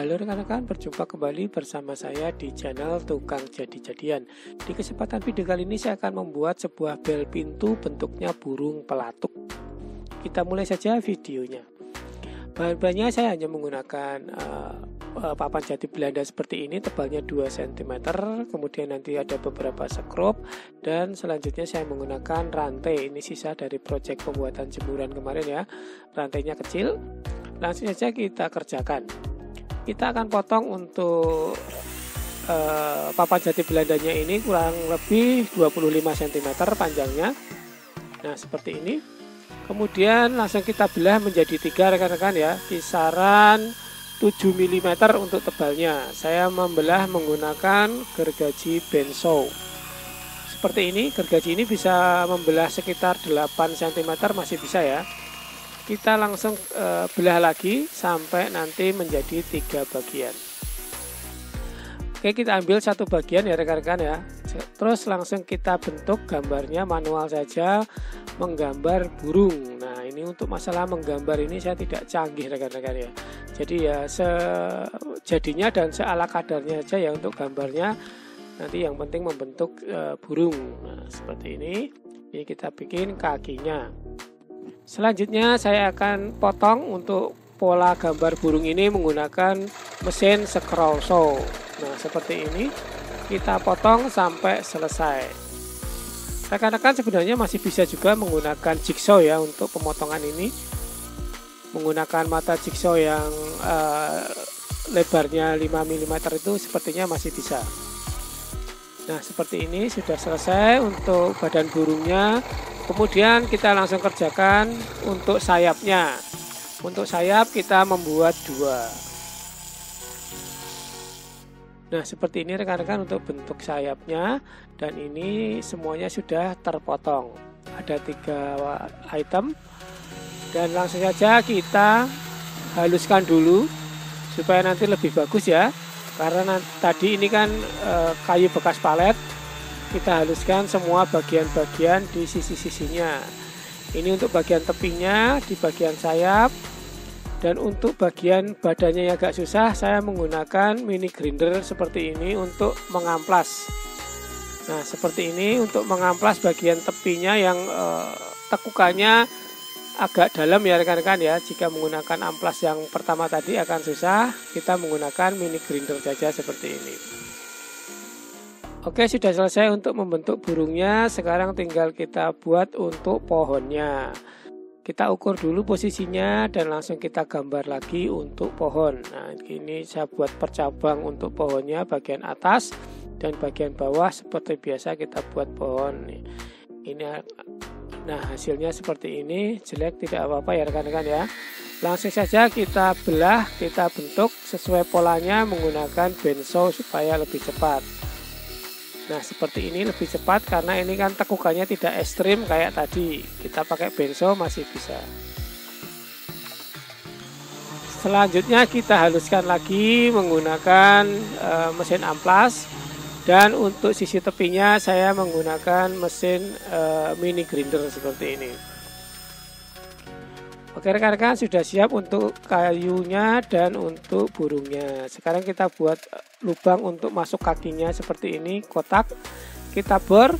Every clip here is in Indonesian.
Halo rekan-rekan, berjumpa kembali bersama saya di channel Tukang Jadi-Jadian. Di kesempatan video kali ini saya akan membuat sebuah bel pintu bentuknya burung pelatuk. Kita mulai saja videonya. Bahan-bahannya saya hanya menggunakan papan jati Belanda seperti ini, tebalnya 2 cm. Kemudian nanti ada beberapa sekrup, dan selanjutnya saya menggunakan rantai. Ini sisa dari proyek pembuatan jemuran kemarin ya. Rantainya kecil. Langsung saja kita kerjakan. Kita akan potong untuk papan jati Belandanya ini kurang lebih 25 cm panjangnya. Nah seperti ini. Kemudian langsung kita belah menjadi 3 rekan-rekan ya, kisaran 7 mm untuk tebalnya. Saya membelah menggunakan gergaji benso. Seperti ini, gergaji ini bisa membelah sekitar 8 cm masih bisa ya. Kita langsung belah lagi sampai nanti menjadi 3 bagian. Oke, kita ambil satu bagian ya rekan-rekan ya. Terus langsung kita bentuk gambarnya manual saja, menggambar burung. Nah ini untuk masalah menggambar ini saya tidak canggih rekan-rekan ya. Jadi ya sejadinya dan seala kadarnya aja ya untuk gambarnya. Nanti yang penting membentuk burung. Nah seperti ini. Ini kita bikin kakinya. Selanjutnya saya akan potong untuk pola gambar burung ini menggunakan mesin scroll saw. Nah seperti ini kita potong sampai selesai. Rekan-rekan sebenarnya masih bisa juga menggunakan jigsaw ya untuk pemotongan ini. Menggunakan mata jigsaw yang lebarnya 5 mm itu sepertinya masih bisa. Nah seperti ini sudah selesai untuk badan burungnya. Kemudian kita langsung kerjakan untuk sayapnya. Untuk sayap kita membuat 2. Nah seperti ini rekan-rekan untuk bentuk sayapnya. Dan ini semuanya sudah terpotong. Ada 3 item. Dan langsung saja kita haluskan dulu supaya nanti lebih bagus ya. Karena tadi ini kan kayu bekas palet. Kita haluskan semua bagian-bagian di sisi-sisinya. Ini untuk bagian tepinya, di bagian sayap. Dan untuk bagian badannya yang agak susah, saya menggunakan mini grinder seperti ini untuk mengamplas. Nah seperti ini untuk mengamplas bagian tepinya yang tekukannya agak dalam ya rekan-rekan ya. Jika menggunakan amplas yang pertama tadi akan susah, kita menggunakan mini grinder saja seperti ini. Oke, sudah selesai untuk membentuk burungnya. Sekarang tinggal kita buat untuk pohonnya. Kita ukur dulu posisinya dan langsung kita gambar lagi untuk pohon. Nah ini saya buat percabang untuk pohonnya, bagian atas dan bagian bawah seperti biasa kita buat pohon. Nah hasilnya seperti ini, jelek tidak apa-apa ya rekan-rekan ya. Langsung saja kita belah, kita bentuk sesuai polanya menggunakan benso supaya lebih cepat. Nah seperti ini lebih cepat karena ini kan tekukannya tidak ekstrim kayak tadi. Kita pakai benso masih bisa. Selanjutnya kita haluskan lagi menggunakan mesin amplas. Dan untuk sisi tepinya saya menggunakan mesin mini grinder seperti ini. Oke rekan-rekan sudah siap untuk kayunya dan untuk burungnya. Sekarang kita buat lubang untuk masuk kakinya seperti ini, kotak. Kita bor.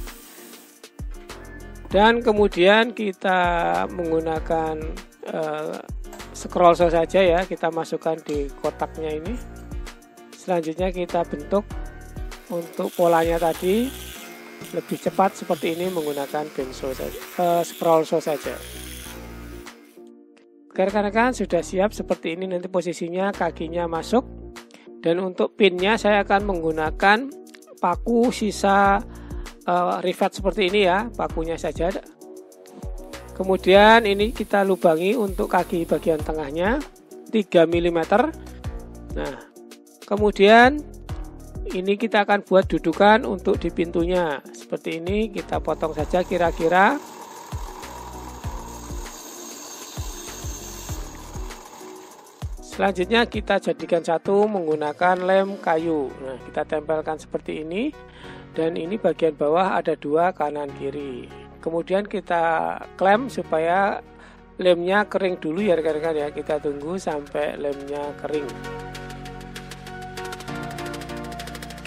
Dan kemudian kita menggunakan scroll saw saja ya. Kita masukkan di kotaknya ini. Selanjutnya kita bentuk untuk polanya tadi lebih cepat seperti ini menggunakan scroll saw saja. Oke rekan-rekan sudah siap seperti ini nanti posisinya kakinya masuk. Dan untuk pinnya saya akan menggunakan paku sisa rivet seperti ini ya, pakunya saja. Kemudian ini kita lubangi untuk kaki bagian tengahnya 3 mm. Nah kemudian ini kita akan buat dudukan untuk di pintunya. Seperti ini kita potong saja kira-kira. Selanjutnya kita jadikan satu menggunakan lem kayu. Nah kita tempelkan seperti ini. Dan ini bagian bawah ada 2 kanan kiri. Kemudian kita klem supaya lemnya kering dulu ya rekan-rekan ya. Kita tunggu sampai lemnya kering.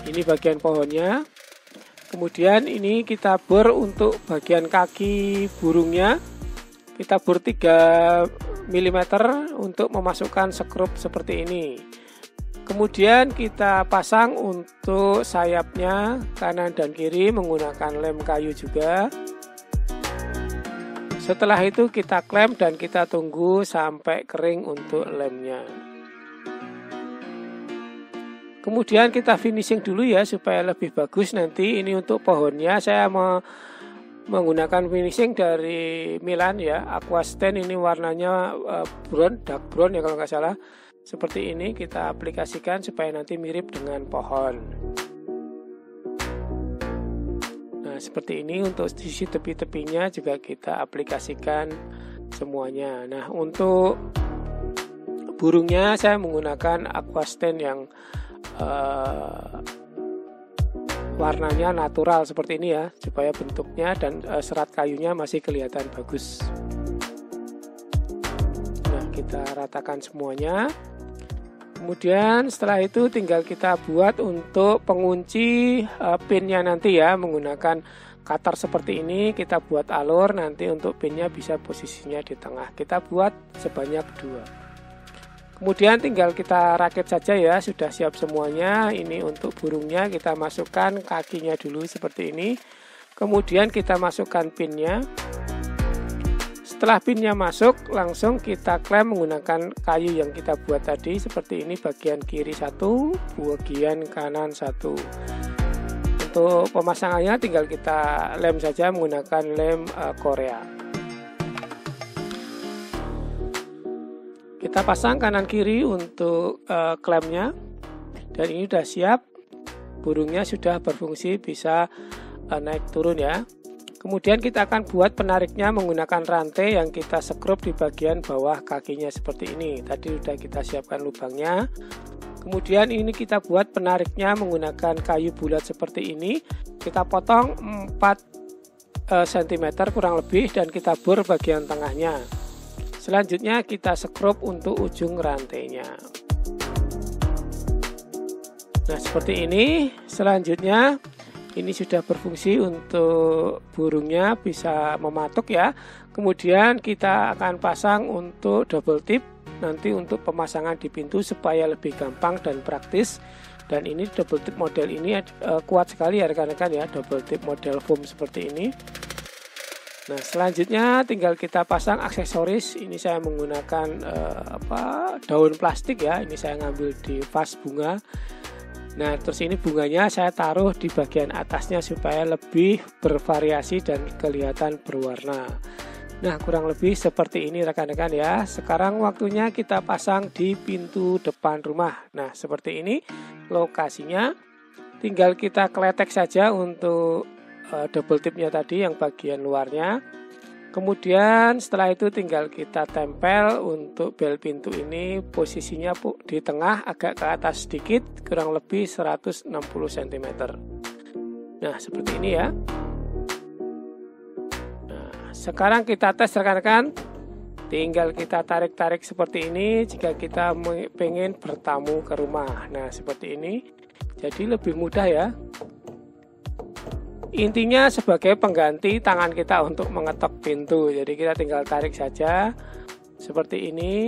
Ini bagian pohonnya. Kemudian ini kita bor untuk bagian kaki burungnya. Kita bor 3 mm untuk memasukkan sekrup seperti ini. Kemudian kita pasang untuk sayapnya kanan dan kiri menggunakan lem kayu juga. Setelah itu kita klem dan kita tunggu sampai kering untuk lemnya. Kemudian kita finishing dulu ya supaya lebih bagus nanti. Ini untuk pohonnya saya menggunakan finishing dari Milan ya, Aqua Stain. Ini warnanya brown, dark brown ya kalau nggak salah. Seperti ini kita aplikasikan supaya nanti mirip dengan pohon. Nah, seperti ini untuk sisi tepi-tepinya juga kita aplikasikan semuanya. Nah, untuk burungnya saya menggunakan Aqua Stain yang warnanya natural seperti ini ya, supaya bentuknya dan serat kayunya masih kelihatan bagus. Nah, kita ratakan semuanya. Kemudian setelah itu tinggal kita buat untuk pengunci pinnya nanti ya, menggunakan cutter seperti ini. Kita buat alur nanti untuk pinnya bisa posisinya di tengah. Kita buat sebanyak 2. Kemudian tinggal kita rakit saja ya, sudah siap semuanya. Ini untuk burungnya kita masukkan kakinya dulu seperti ini. Kemudian kita masukkan pinnya. Setelah pinnya masuk, langsung kita klem menggunakan kayu yang kita buat tadi seperti ini, bagian kiri 1, bagian kanan 1. Untuk pemasangannya tinggal kita lem saja menggunakan lem Korea. Kita pasang kanan kiri untuk klemnya, dan ini sudah siap. Burungnya sudah berfungsi, bisa naik turun ya. Kemudian kita akan buat penariknya menggunakan rantai yang kita sekrup di bagian bawah kakinya seperti ini. Tadi sudah kita siapkan lubangnya. Kemudian ini kita buat penariknya menggunakan kayu bulat seperti ini. Kita potong 4 cm kurang lebih dan kita bor bagian tengahnya. Selanjutnya kita sekrup untuk ujung rantainya. Nah, seperti ini. Selanjutnya ini sudah berfungsi untuk burungnya, bisa mematuk ya. Kemudian kita akan pasang untuk double tip nanti untuk pemasangan di pintu supaya lebih gampang dan praktis. Dan ini double tip model ini kuat sekali ya rekan-rekan ya, double tip model foam seperti ini. Nah, selanjutnya tinggal kita pasang aksesoris. Ini saya menggunakan daun plastik ya. Ini saya ngambil di vas bunga. Nah, terus ini bunganya saya taruh di bagian atasnya supaya lebih bervariasi dan kelihatan berwarna. Nah, kurang lebih seperti ini rekan-rekan ya. Sekarang waktunya kita pasang di pintu depan rumah. Nah, seperti ini lokasinya. Tinggal kita kletek saja untuk double tipnya tadi yang bagian luarnya. Kemudian setelah itu tinggal kita tempel untuk bel pintu ini, posisinya di tengah agak ke atas sedikit, kurang lebih 160 cm. Nah, seperti ini ya. Nah, sekarang kita tes rekan-rekan. Tinggal kita tarik-tarik seperti ini jika kita pengen bertamu ke rumah. Nah, seperti ini. Jadi lebih mudah ya. Intinya sebagai pengganti tangan kita untuk mengetok pintu. Jadi kita tinggal tarik saja seperti ini.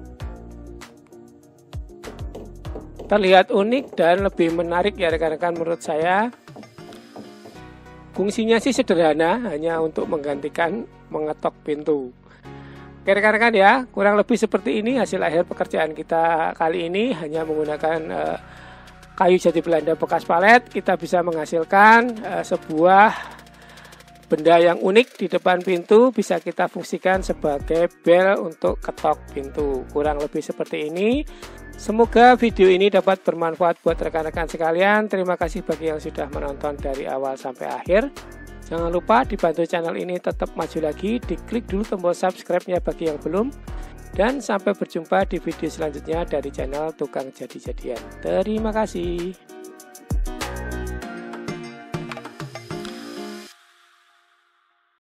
Terlihat unik dan lebih menarik ya rekan-rekan menurut saya. Fungsinya sih sederhana, hanya untuk menggantikan mengetok pintu. Oke rekan-rekan ya, kurang lebih seperti ini hasil akhir pekerjaan kita kali ini. Hanya menggunakan kayu jati Belanda bekas palet, kita bisa menghasilkan sebuah benda yang unik di depan pintu, bisa kita fungsikan sebagai bel untuk ketok pintu. Kurang lebih seperti ini. Semoga video ini dapat bermanfaat buat rekan-rekan sekalian. Terima kasih bagi yang sudah menonton dari awal sampai akhir. Jangan lupa dibantu channel ini tetap maju lagi, diklik dulu tombol subscribe-nya bagi yang belum. Dan sampai berjumpa di video selanjutnya dari channel Tukang Jadi-Jadian. Terima kasih.